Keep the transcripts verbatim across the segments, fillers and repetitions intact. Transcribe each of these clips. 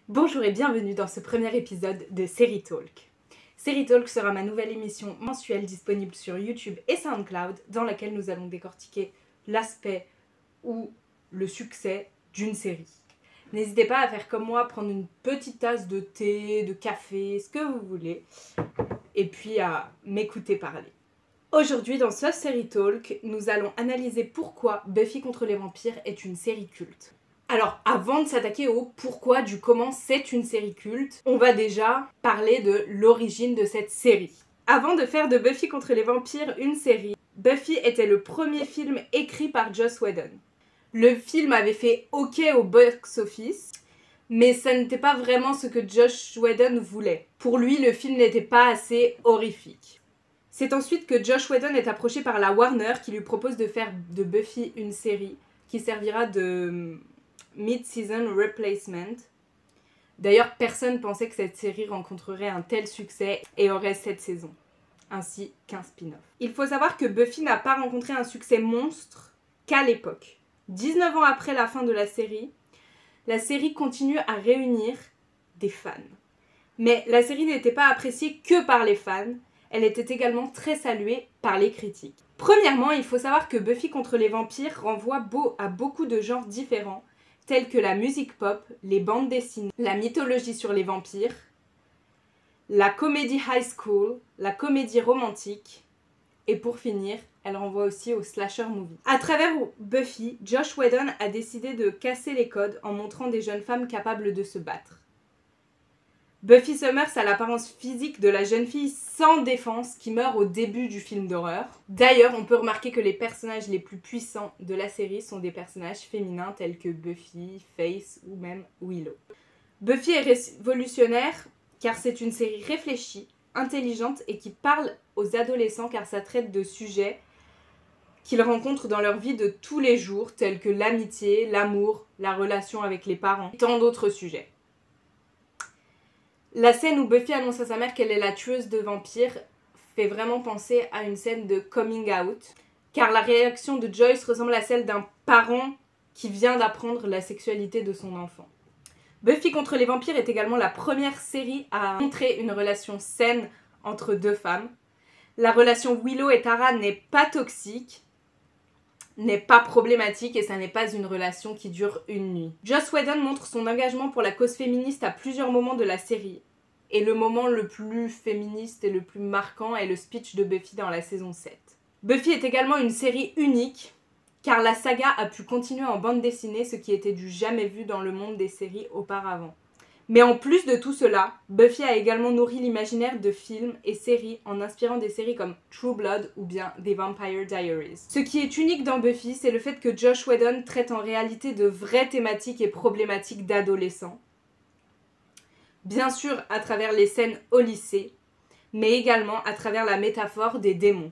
Bonjour et bienvenue dans ce premier épisode de Série Talk. Série Talk sera ma nouvelle émission mensuelle disponible sur YouTube et SoundCloud dans laquelle nous allons décortiquer l'aspect ou le succès d'une série. N'hésitez pas à faire comme moi, prendre une petite tasse de thé, de café, ce que vous voulez, et puis à m'écouter parler. Aujourd'hui, dans ce Série Talk, nous allons analyser pourquoi Buffy contre les vampires est une série culte. Alors, avant de s'attaquer au pourquoi du comment c'est une série culte, on va déjà parler de l'origine de cette série. Avant de faire de Buffy contre les vampires une série, Buffy était le premier film écrit par Joss Whedon. Le film avait fait OK au box-office, mais ça n'était pas vraiment ce que Joss Whedon voulait. Pour lui, le film n'était pas assez horrifique. C'est ensuite que Joss Whedon est approché par la Warner qui lui propose de faire de Buffy une série qui servira de mid-season replacement. D'ailleurs, personne pensait que cette série rencontrerait un tel succès et aurait sept saisons, ainsi qu'un spin-off. Il faut savoir que Buffy n'a pas rencontré un succès monstre qu'à l'époque. dix-neuf ans après la fin de la série, la série continue à réunir des fans. Mais la série n'était pas appréciée que par les fans, elle était également très saluée par les critiques. Premièrement, il faut savoir que Buffy contre les vampires renvoie beau à beaucoup de genres différents, tels que la musique pop, les bandes dessinées, la mythologie sur les vampires, la comédie high school, la comédie romantique, et pour finir, elle renvoie aussi au slasher movie. À travers Buffy, Joss Whedon a décidé de casser les codes en montrant des jeunes femmes capables de se battre. Buffy Summers a l'apparence physique de la jeune fille sans défense qui meurt au début du film d'horreur. D'ailleurs, on peut remarquer que les personnages les plus puissants de la série sont des personnages féminins tels que Buffy, Faith ou même Willow. Buffy est révolutionnaire car c'est une série réfléchie, intelligente et qui parle aux adolescents car ça traite de sujets qu'ils rencontrent dans leur vie de tous les jours tels que l'amitié, l'amour, la relation avec les parents et tant d'autres sujets. La scène où Buffy annonce à sa mère qu'elle est la tueuse de vampires fait vraiment penser à une scène de coming out, car la réaction de Joyce ressemble à celle d'un parent qui vient d'apprendre la sexualité de son enfant. Buffy contre les vampires est également la première série à montrer une relation saine entre deux femmes. La relation Willow et Tara n'est pas toxique, n'est pas problématique et ça n'est pas une relation qui dure une nuit. Joss Whedon montre son engagement pour la cause féministe à plusieurs moments de la série. Et le moment le plus féministe et le plus marquant est le speech de Buffy dans la saison sept. Buffy est également une série unique, car la saga a pu continuer en bande dessinée, ce qui était du jamais vu dans le monde des séries auparavant. Mais en plus de tout cela, Buffy a également nourri l'imaginaire de films et séries en inspirant des séries comme True Blood ou bien The Vampire Diaries. Ce qui est unique dans Buffy, c'est le fait que Joss Whedon traite en réalité de vraies thématiques et problématiques d'adolescents. Bien sûr à travers les scènes au lycée, mais également à travers la métaphore des démons.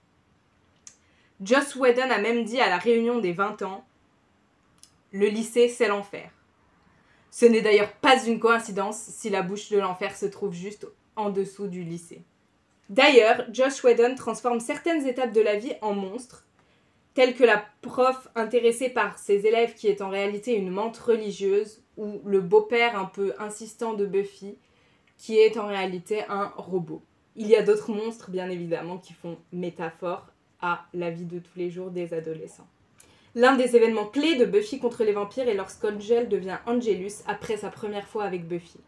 Joss Whedon a même dit à la réunion des vingt ans « Le lycée, c'est l'enfer ». Ce n'est d'ailleurs pas une coïncidence si la bouche de l'enfer se trouve juste en dessous du lycée. D'ailleurs, Joss Whedon transforme certaines étapes de la vie en monstres, telles que la prof intéressée par ses élèves qui est en réalité une menthe religieuse, ou le beau-père un peu insistant de Buffy, qui est en réalité un robot. Il y a d'autres monstres, bien évidemment, qui font métaphore à la vie de tous les jours des adolescents. L'un des événements clés de Buffy contre les vampires est lorsqu'Angel devient Angelus après sa première fois avec Buffy.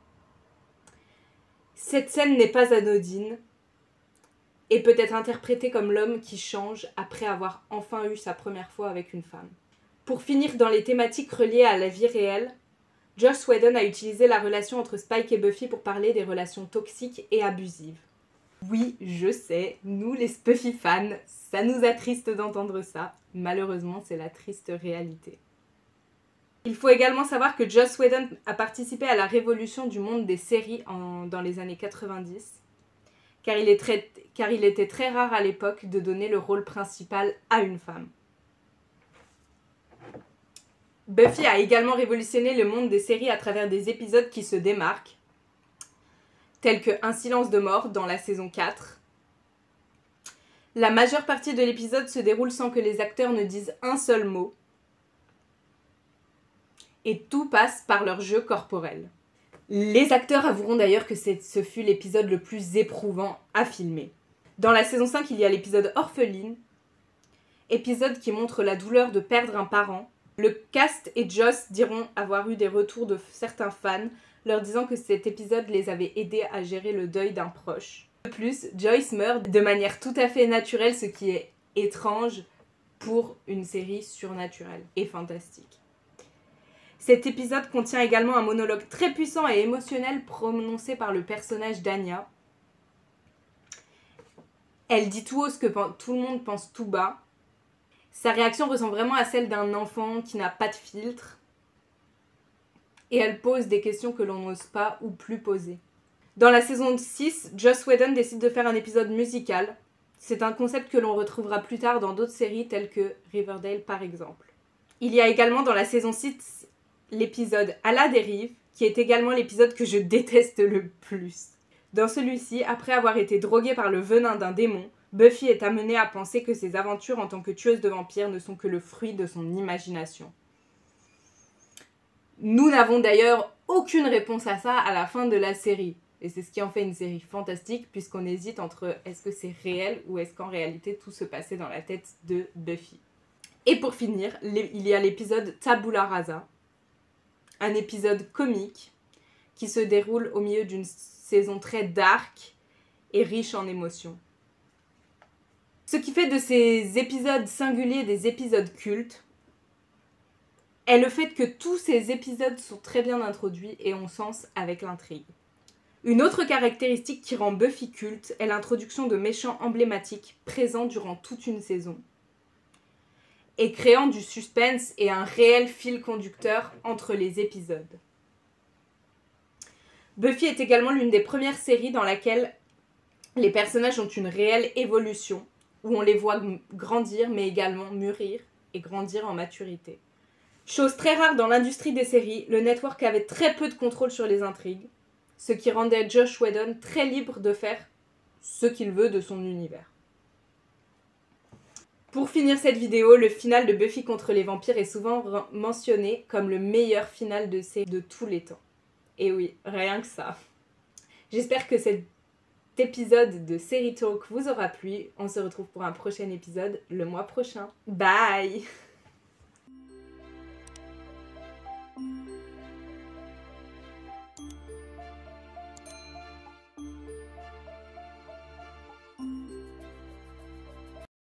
Cette scène n'est pas anodine et peut être interprétée comme l'homme qui change après avoir enfin eu sa première fois avec une femme. Pour finir dans les thématiques reliées à la vie réelle, Joss Whedon a utilisé la relation entre Spike et Buffy pour parler des relations toxiques et abusives. Oui, je sais, nous les Buffy fans, ça nous attriste d'entendre ça. Malheureusement, c'est la triste réalité. Il faut également savoir que Joss Whedon a participé à la révolution du monde des séries en, dans les années quatre-vingt-dix, car il, est très, car il était très rare à l'époque de donner le rôle principal à une femme. Buffy a également révolutionné le monde des séries à travers des épisodes qui se démarquent, tels que Un silence de mort dans la saison quatre. La majeure partie de l'épisode se déroule sans que les acteurs ne disent un seul mot. Et tout passe par leur jeu corporel. Les acteurs avoueront d'ailleurs que ce fut l'épisode le plus éprouvant à filmer. Dans la saison cinq, il y a l'épisode Orpheline, épisode qui montre la douleur de perdre un parent. Le cast et Joss diront avoir eu des retours de certains fans, leur disant que cet épisode les avait aidés à gérer le deuil d'un proche. De plus, Joyce meurt de manière tout à fait naturelle, ce qui est étrange pour une série surnaturelle et fantastique. Cet épisode contient également un monologue très puissant et émotionnel prononcé par le personnage d'Anya. Elle dit tout haut ce que tout le monde pense tout bas. Sa réaction ressemble vraiment à celle d'un enfant qui n'a pas de filtre. Et elle pose des questions que l'on n'ose pas ou plus poser. Dans la saison six, Joss Whedon décide de faire un épisode musical. C'est un concept que l'on retrouvera plus tard dans d'autres séries telles que Riverdale par exemple. Il y a également dans la saison six l'épisode À la dérive, qui est également l'épisode que je déteste le plus. Dans celui-ci, après avoir été droguée par le venin d'un démon, Buffy est amenée à penser que ses aventures en tant que tueuse de vampires ne sont que le fruit de son imagination. Nous n'avons d'ailleurs aucune réponse à ça à la fin de la série. Et c'est ce qui en fait une série fantastique, puisqu'on hésite entre est-ce que c'est réel ou est-ce qu'en réalité tout se passait dans la tête de Buffy. Et pour finir, il y a l'épisode Tabula Rasa, un épisode comique qui se déroule au milieu d'une saison très dark et riche en émotions. Ce qui fait de ces épisodes singuliers des épisodes cultes est le fait que tous ces épisodes sont très bien introduits et ont sens avec l'intrigue. Une autre caractéristique qui rend Buffy culte est l'introduction de méchants emblématiques présents durant toute une saison et créant du suspense et un réel fil conducteur entre les épisodes. Buffy est également l'une des premières séries dans laquelle les personnages ont une réelle évolution, où on les voit grandir mais également mûrir et grandir en maturité. Chose très rare dans l'industrie des séries, le network avait très peu de contrôle sur les intrigues, ce qui rendait Joss Whedon très libre de faire ce qu'il veut de son univers. Pour finir cette vidéo, le final de Buffy contre les vampires est souvent mentionné comme le meilleur final de série de tous les temps. Et oui, rien que ça. J'espère que cet épisode de Série Talk vous aura plu. On se retrouve pour un prochain épisode le mois prochain. Bye!